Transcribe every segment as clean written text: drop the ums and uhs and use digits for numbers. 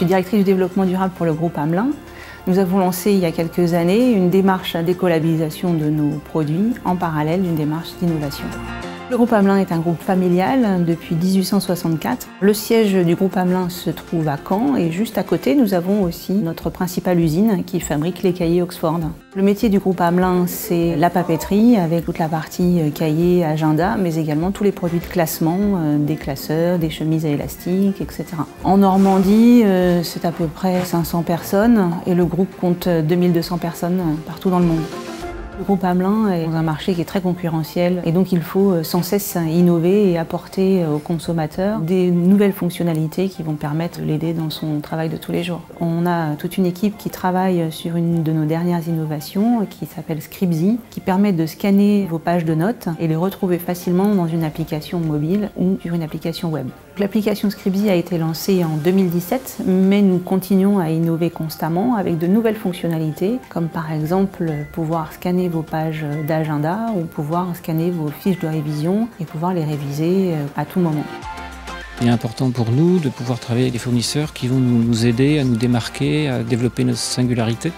directrice du développement durable pour le groupe Hamelin. Nous avons lancé il y a quelques années une démarche d'écolabellisation de nos produits en parallèle d'une démarche d'innovation. Le groupe Hamelin est un groupe familial depuis 1864. Le siège du groupe Hamelin se trouve à Caen et juste à côté, nous avons aussi notre principale usine qui fabrique les cahiers Oxford. Le métier du groupe Hamelin, c'est la papeterie avec toute la partie cahiers, agenda, mais également tous les produits de classement, des classeurs, des chemises à élastique, etc. En Normandie, c'est à peu près 500 personnes et le groupe compte 2200 personnes partout dans le monde. Le groupe Hamelin est dans un marché qui est très concurrentiel et donc il faut sans cesse innover et apporter aux consommateurs des nouvelles fonctionnalités qui vont permettre de l'aider dans son travail de tous les jours. On a toute une équipe qui travaille sur une de nos dernières innovations qui s'appelle Scribzy, qui permet de scanner vos pages de notes et les retrouver facilement dans une application mobile ou sur une application web. L'application Scribzy a été lancée en 2017, mais nous continuons à innover constamment avec de nouvelles fonctionnalités, comme par exemple pouvoir scanner vos pages d'agenda ou pouvoir scanner vos fiches de révision et pouvoir les réviser à tout moment. Il est important pour nous de pouvoir travailler avec des fournisseurs qui vont nous aider à nous démarquer, à développer notre singularité,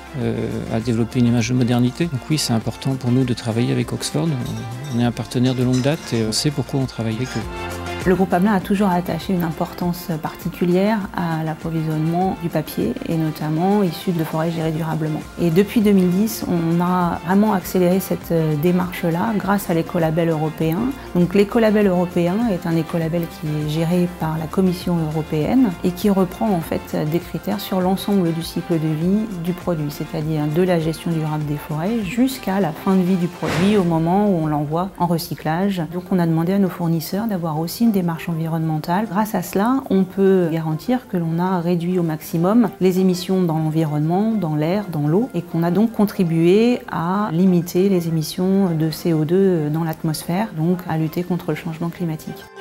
à développer une image de modernité. Donc oui, c'est important pour nous de travailler avec Oxford. On est un partenaire de longue date et on sait pourquoi on travaille avec eux. Le groupe Hamelin a toujours attaché une importance particulière à l'approvisionnement du papier et notamment issu de forêts gérées durablement. Et depuis 2010, on a vraiment accéléré cette démarche-là grâce à l'écolabel européen. Donc l'écolabel européen est un écolabel qui est géré par la Commission européenne et qui reprend en fait des critères sur l'ensemble du cycle de vie du produit, c'est-à-dire de la gestion durable des forêts jusqu'à la fin de vie du produit au moment où on l'envoie en recyclage. Donc on a demandé à nos fournisseurs d'avoir aussi une démarche environnementale. Grâce à cela, on peut garantir que l'on a réduit au maximum les émissions dans l'environnement, dans l'air, dans l'eau, et qu'on a donc contribué à limiter les émissions de CO2 dans l'atmosphère, donc à lutter contre le changement climatique.